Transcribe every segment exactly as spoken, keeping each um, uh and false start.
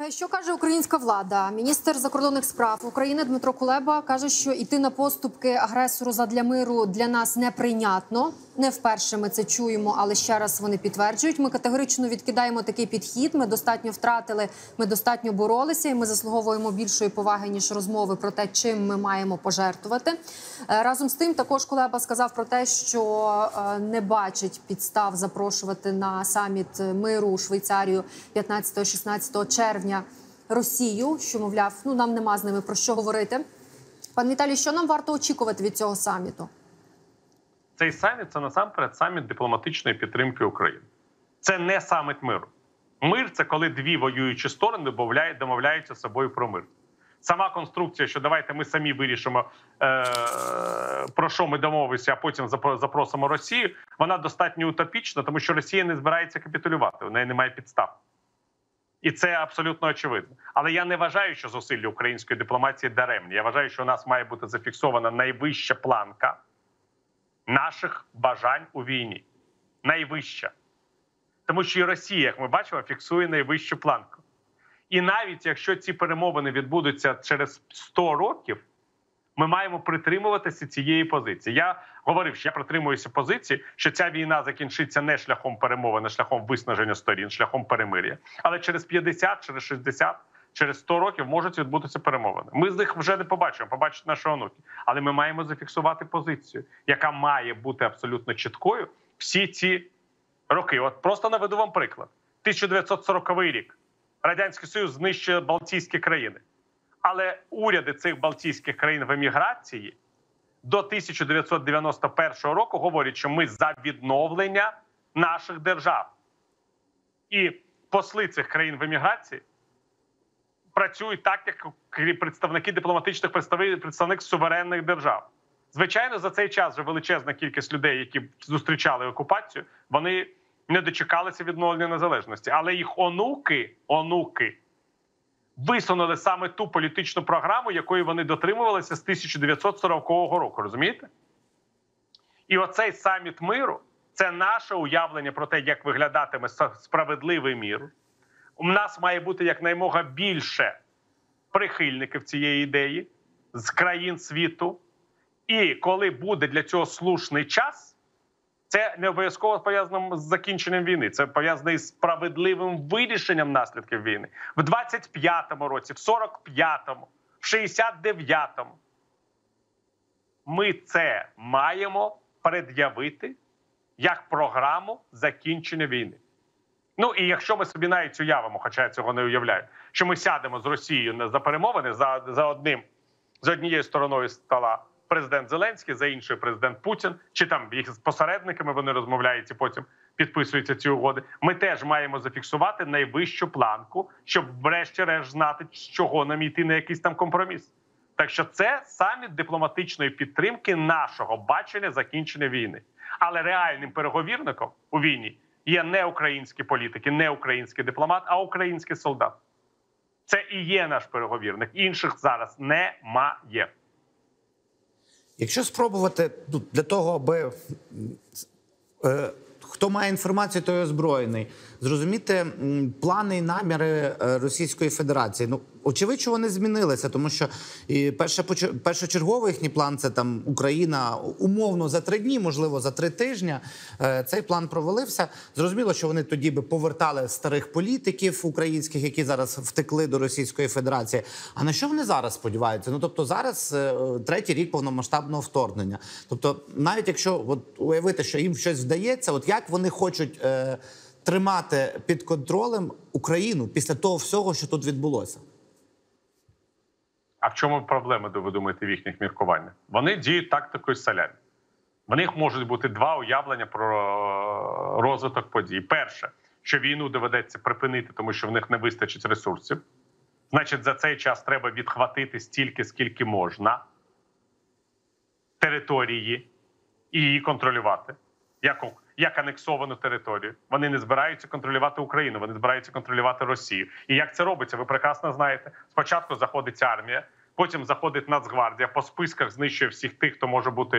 Що каже українська влада? Міністр закордонних справ України Дмитро Кулеба каже, що йти на поступки агресору задля миру для нас неприйнятно. Не вперше ми це чуємо, але ще раз вони підтверджують. Ми категорично відкидаємо такий підхід. Ми достатньо втратили, ми достатньо боролися, і ми заслуговуємо більшої поваги, ніж розмови про те, чим ми маємо пожертвувати. Разом з тим, також Кулеба сказав про те, що не бачить підстав запрошувати на саміт миру у Швейцарію п'ятнадцятого-шістнадцятого червня Росію, що, мовляв, ну нам нема з ними про що говорити. Пан Віталій, що нам варто очікувати від цього саміту? Цей саміт – це насамперед саміт дипломатичної підтримки України. Це не саміт миру. Мир – це коли дві воюючі сторони домовляються з собою про мир. Сама конструкція, що давайте ми самі вирішимо, е про що ми домовимося, а потім запросимо Росію, вона достатньо утопічна, тому що Росія не збирається капітулювати, у неї немає підстав. І це абсолютно очевидно. Але я не вважаю, що зусилля української дипломатії даремні. Я вважаю, що у нас має бути зафіксована найвища планка наших бажань у війні. Найвища. Тому що і Росія, як ми бачимо, фіксує найвищу планку. І навіть якщо ці перемовини відбудуться через сто років, ми маємо притримуватися цієї позиції. Я говорив, що я притримуюся позиції, що ця війна закінчиться не шляхом перемовин, а шляхом виснаження сторін, шляхом перемир'я. Але через п'ятдесят, через шістдесят, через сто років можуть відбутися перемовини. Ми з них вже не побачимо, побачать наші онуки. Але ми маємо зафіксувати позицію, яка має бути абсолютно чіткою всі ці роки. От просто наведу вам приклад. тисяча дев'ятсот сороковий рік. Радянський Союз знищує Балтійські країни. Але уряди цих Балтійських країн в еміграції до тисяча дев'ятсот дев'яносто першого року говорять, що ми за відновлення наших держав. І посли цих країн в еміграції працюють так, як представники дипломатичних представник суверенних держав. Звичайно, за цей час вже величезна кількість людей, які зустрічали окупацію, вони не дочекалися відновлення незалежності. Але їх онуки, онуки, висунули саме ту політичну програму, якої вони дотримувалися з тисяча дев'ятсот сорокового року, розумієте? І оцей саміт миру – це наше уявлення про те, як виглядатиме справедливий мір. У нас має бути якнаймога більше прихильників цієї ідеї з країн світу. І коли буде для цього слушний час, це не обов'язково пов'язано з закінченням війни. Це пов'язано із справедливим вирішенням наслідків війни. В двадцять п'ятому році, в сорок п'ятому, в шістдесят дев'ятому. Ми це маємо пред'явити як програму закінчення війни. Ну і якщо ми собі навіть уявимо, хоча я цього не уявляю, що ми сядемо з Росією за перемовини, за, за, одним, за однією стороною стола президент Зеленський, за іншою президент Путін, чи там їх з посередниками вони розмовляють і потім підписуються ці угоди, ми теж маємо зафіксувати найвищу планку, щоб врешті-решт знати, з чого нам йти на якийсь там компроміс. Так що це саміт дипломатичної підтримки нашого бачення закінчення війни. Але реальним переговірником у війні є не українські політики, не український дипломат, а український солдат. Це і є наш переговірник. Інших зараз немає. Якщо спробувати для того, аби е, хто має інформацію, той озброєний, зрозуміти плани і наміри Російської Федерації. Ну, очевидно, що вони змінилися, тому що і перше, першочерговий їхній план – це там Україна умовно за три дні, можливо, за три тижні. Цей план провалився. Зрозуміло, що вони тоді би повертали старих політиків українських, які зараз втекли до Російської Федерації. А на що вони зараз сподіваються? Ну, тобто зараз третій рік повномасштабного вторгнення. Тобто навіть якщо от, уявити, що їм щось вдається, от як вони хочуть е, тримати під контролем Україну після того всього, що тут відбулося? А в чому проблема, ви думаєте, в їхніх міркуваннях? Вони діють тактикою салямі. В них можуть бути два уявлення про розвиток подій. Перше, що війну доведеться припинити, тому що в них не вистачить ресурсів. Значить, за цей час треба відхватити стільки, скільки можна території і її контролювати. Як, як анексовану територію. Вони не збираються контролювати Україну, вони збираються контролювати Росію. І як це робиться, ви прекрасно знаєте. Спочатку заходить армія, потім заходить Нацгвардія, по списках знищує всіх тих, хто може бути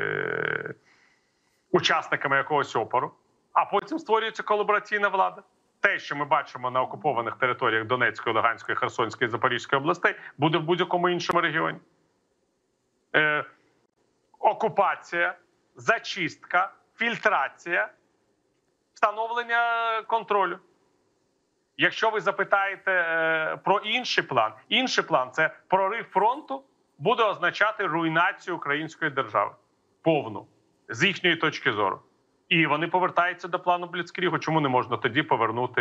учасниками якогось опору, а потім створюється колабораційна влада. те, що ми бачимо на окупованих територіях Донецької, Луганської, Херсонської, Запорізької областей, буде в будь-якому іншому регіоні. Е, окупація, зачистка, фільтрація, встановлення контролю. Якщо ви запитаєте е, про інший план, інший план – це прорив фронту, буде означати руйнацію української держави. Повну. З їхньої точки зору. І вони повертаються до плану Бліцкрігу. Чому не можна тоді повернути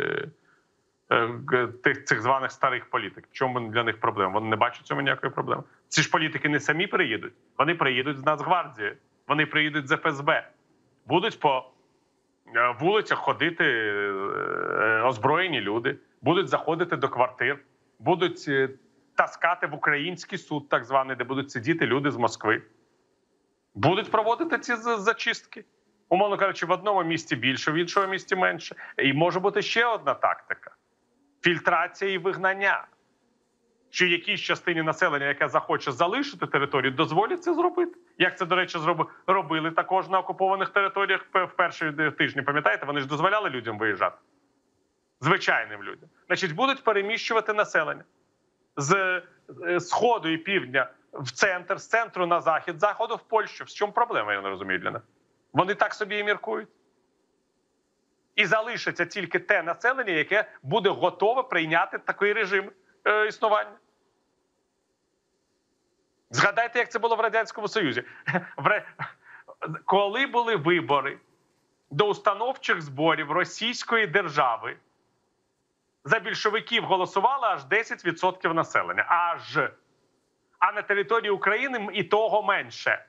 е, тих цих званих старих політик? В чому для них проблема? Вони не бачать в цьому ніякої проблеми. Ці ж політики не самі приїдуть. Вони приїдуть з Нацгвардії. Вони приїдуть з еф ес бе. Будуть по вулицях ходити озброєні люди. Будуть заходити до квартир. Будуть таскати в український суд, так званий, де будуть сидіти люди з Москви. Будуть проводити ці зачистки. Умовно кажучи, в одному місті більше, в іншому місті менше. І може бути ще одна тактика. Фільтрація і вигнання. Що якійсь частині населення, яке захоче залишити територію, дозволять це зробити. Як це, до речі, робили також на окупованих територіях в перші тижні. Пам'ятаєте, вони ж дозволяли людям виїжджати. Звичайним людям. Значить, будуть переміщувати населення. З сходу і півдня в центр, з центру на захід, з заходу в Польщу. В чому проблема, я не розумію, для них? Вони так собі і міркують. І залишиться тільки те населення, яке буде готове прийняти такий режим е, існування. Згадайте, як це було в Радянському Союзі. Коли були вибори до установчих зборів Російської держави, за більшовиків голосувало аж десять відсотків населення. Аж. А на території України і того менше.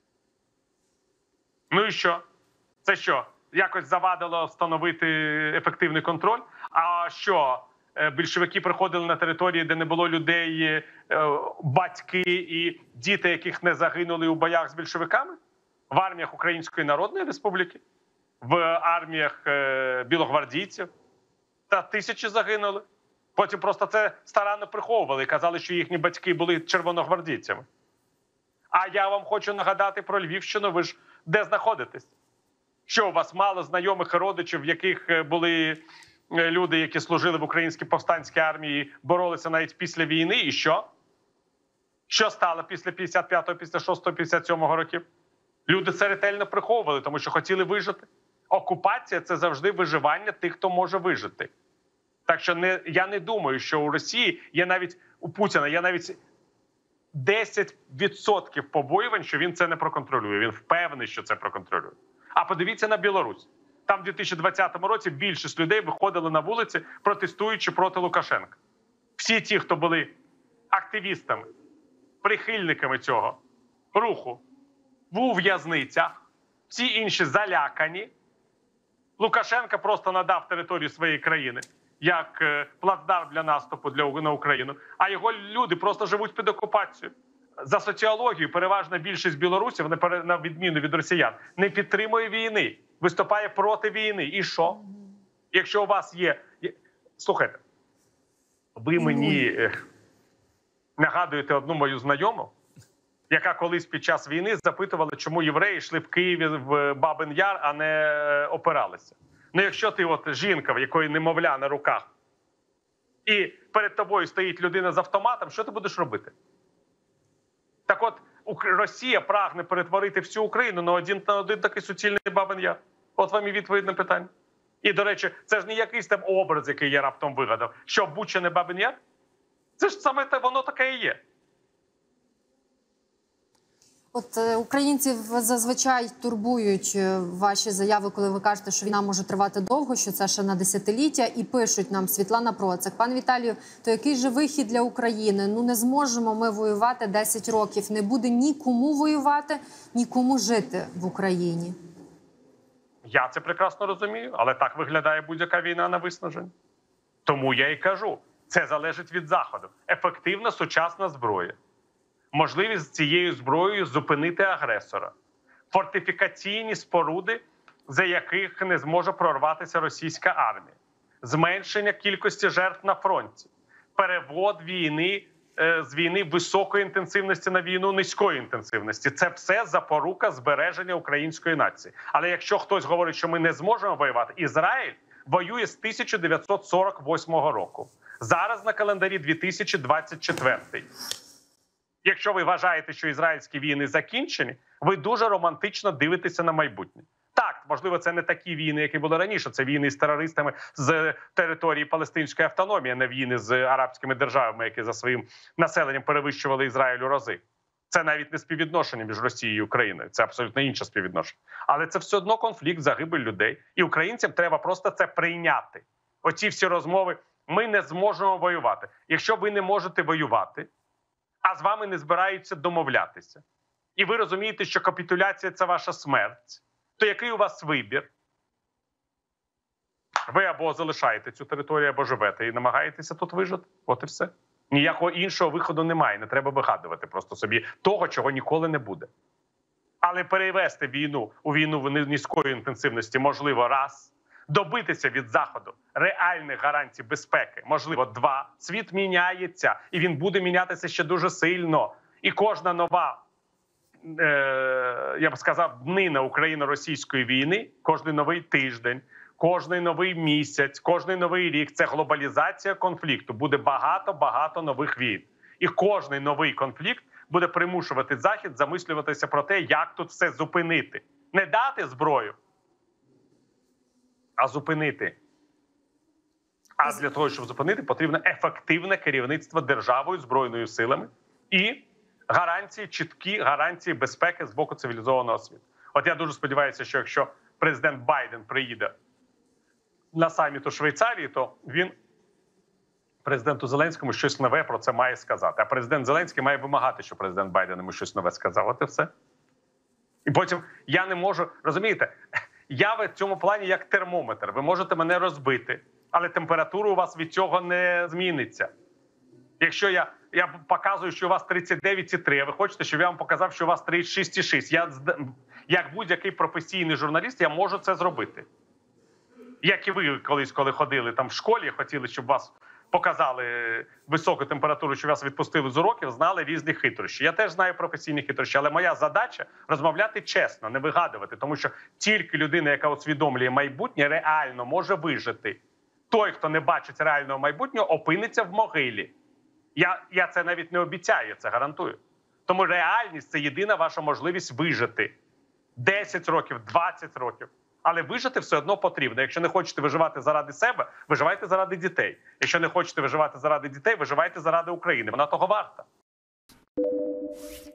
Ну і що? Це що? Якось завадило встановити ефективний контроль? А що? Більшовики приходили на території, де не було людей, батьки і діти, яких не загинули у боях з більшовиками? В арміях Української Народної Республіки? В арміях білогвардійців? Та тисячі загинули. Потім просто це старанно приховували і казали, що їхні батьки були червоногвардійцями. А я вам хочу нагадати про Львівщину. Ви ж де знаходитесь? Що, у вас мало знайомих і родичів, в яких були люди, які служили в українській повстанській армії, боролися навіть після війни? І що? Що стало після п'ятдесят п'ятого, після шостого, п'ятдесят сьомого років? Люди це ретельно приховували, тому що хотіли вижити. Окупація – це завжди виживання тих, хто може вижити. Так що не, я не думаю, що у Росії є навіть, у Путіна є навіть десять відсотків побоювань, що він це не проконтролює. Він впевнений, що це проконтролює. А подивіться на Білорусь. Там в дві тисячі двадцятому році більшість людей виходили на вулиці, протестуючи проти Лукашенка. Всі ті, хто були активістами, прихильниками цього руху, у в'язницях, всі інші залякані. Лукашенко просто надав територію своєї країни як плацдарм для наступу для, на Україну, а його люди просто живуть під окупацією. За соціологією переважна більшість білорусів, на відміну від росіян, не підтримує війни, виступає проти війни. І що? Якщо у вас є... Слухайте, ви мені нагадуєте одну мою знайому, яка колись під час війни запитувала, чому євреї йшли в Києві в Бабин Яр, а не опиралися. Ну, якщо ти от жінка, в якої немовля на руках, і перед тобою стоїть людина з автоматом, що ти будеш робити? Так от, Росія прагне перетворити всю Україну на один на один такий суцільний Бабин Яр. От вам і відповідь на питання. І, до речі, це ж не якийсь там образ, який я раптом вигадав. Що, Буча не Бабин Яр? Це ж саме те, воно таке і є. От е, українців зазвичай турбують е, ваші заяви, коли ви кажете, що війна може тривати довго, що це ще на десятиліття, і пишуть нам Світлана Процик. Пан Віталію, то який же вихід для України? Ну не зможемо ми воювати десять років, не буде нікому воювати, нікому жити в Україні. Я це прекрасно розумію, але так виглядає будь-яка війна на виснаження. Тому я і кажу, це залежить від Заходу. Ефективна сучасна зброя. Можливість цією зброєю зупинити агресора. Фортифікаційні споруди, за яких не зможе прорватися російська армія. Зменшення кількості жертв на фронті. Перевод війни з війни високої інтенсивності на війну низької інтенсивності. Це все запорука збереження української нації. Але якщо хтось говорить, що ми не зможемо воювати, Ізраїль воює з тисяча дев'ятсот сорок восьмого року. Зараз на календарі дві тисячі двадцять четвертий. Якщо ви вважаєте, що ізраїльські війни закінчені, ви дуже романтично дивитеся на майбутнє. Так, можливо, це не такі війни, які були раніше. Це війни з терористами з території Палестинської автономії, а не війни з арабськими державами, які за своїм населенням перевищували Ізраїль у рази. Це навіть не співвідношення між Росією і Україною. Це абсолютно інше співвідношення. Але це все одно конфлікт, загибель людей. І українцям треба просто це прийняти. Оці всі розмови, ми не зможемо воювати. Якщо ви не можете воювати, а з вами не збираються домовлятися, і ви розумієте, що капітуляція – це ваша смерть, то який у вас вибір? Ви або залишаєте цю територію, або живете і намагаєтеся тут вижити. От і все. Ніякого іншого виходу немає. Не треба вигадувати просто собі того, чого ніколи не буде. Але перевести війну у війну низької інтенсивності можливо раз. Добитися від Заходу реальних гарантій безпеки можливо два. Світ міняється. І він буде мінятися ще дуже сильно. І кожна нова, е, я б сказав, днина україно-російської війни, кожний новий тиждень, кожний новий місяць, кожний новий рік – це глобалізація конфлікту. Буде багато-багато нових війн. І кожний новий конфлікт буде примушувати Захід замислюватися про те, як тут все зупинити. Не дати зброю, а зупинити. А для того, щоб зупинити, потрібно ефективне керівництво державою, збройною силами і гарантії, чіткі гарантії безпеки з боку цивілізованого світу. От я дуже сподіваюся, що якщо президент Байден приїде на саміт у Швейцарії, то він президенту Зеленському щось нове про це має сказати. А президент Зеленський має вимагати, щоб президент Байден йому щось нове сказав. От і все. І потім я не можу, розумієте, я в цьому плані як термометр. Ви можете мене розбити, але температура у вас від цього не зміниться. Якщо я, я показую, що у вас тридцять дев'ять цілих три, а ви хочете, щоб я вам показав, що у вас тридцять шість цілих шість. Я, як будь-який професійний журналіст, я можу це зробити. Як і ви колись, коли ходили там в школі, хотіли, щоб вас показали високу температуру, що вас відпустили з уроків, знали різні хитрощі. Я теж знаю професійні хитрощі, але моя задача – розмовляти чесно, не вигадувати. Тому що тільки людина, яка усвідомлює майбутнє, реально може вижити. Той, хто не бачить реального майбутнього, опиниться в могилі. Я, я це навіть не обіцяю, я це гарантую. Тому реальність – це єдина ваша можливість вижити. десять років, двадцять років. Але вижити все одно потрібно. Якщо не хочете виживати заради себе, виживайте заради дітей. Якщо не хочете виживати заради дітей, виживайте заради України. Вона того варта.